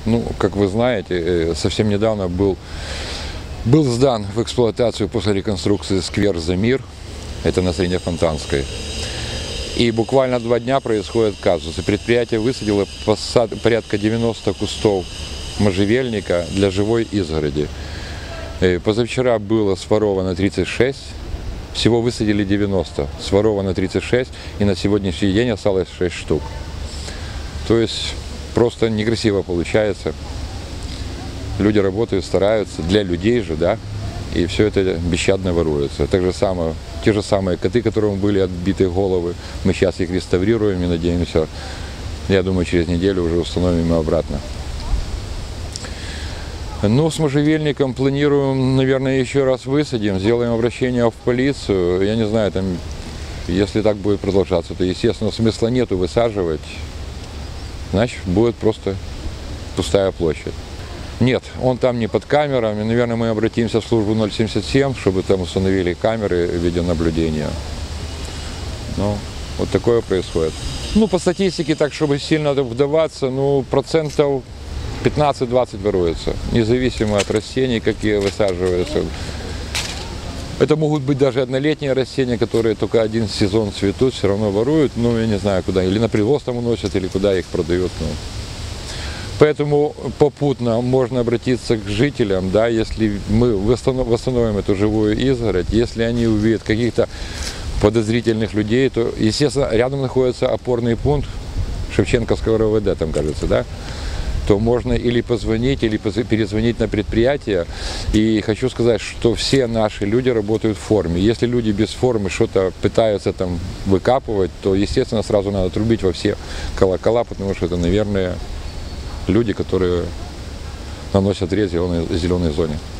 Ну, как вы знаете, совсем недавно был сдан в эксплуатацию после реконструкции сквер «За мир», это на Среднефонтанской. И буквально 2 дня происходит казус. И предприятие высадило порядка 90 кустов можжевельника для живой изгороди. Позавчера было своровано 36, всего высадили 90, своровано 36, и на сегодняшний день осталось 6 штук. То есть просто некрасиво получается. Люди работают, стараются, для людей же, да, и все это бесщадно воруется. Так же самое, те же самые коты, которым были отбиты головы, мы сейчас их реставрируем и надеемся, я думаю, через неделю уже установим их обратно. Ну, с можжевельником планируем, наверное, еще раз высадим, сделаем обращение в полицию. Я не знаю, там, если так будет продолжаться, то, естественно, смысла нету высаживать, значит, будет просто пустая площадь. Нет, он там не под камерами. Наверное, мы обратимся в службу 077, чтобы там установили камеры видеонаблюдения. Ну, вот такое происходит. Ну, по статистике, так, чтобы сильно вдаваться, ну, процентов 15-20 воруется, независимо от растений, какие высаживаются. Это могут быть даже однолетние растения, которые только один сезон цветут, все равно воруют, ну, я не знаю, куда, или на привоз там уносят, или куда их продают. Ну. Поэтому попутно можно обратиться к жителям, да, если мы восстановим эту живую изгородь, если они увидят каких-то подозрительных людей, то, естественно, рядом находится опорный пункт Шевченковского РОВД, там, кажется, да, то можно или позвонить, или перезвонить на предприятие. И хочу сказать, что все наши люди работают в форме. Если люди без формы что-то пытаются там выкапывать, то, естественно, сразу надо трубить во все колокола, потому что это, наверное, люди, которые наносят вред зеленой зоне.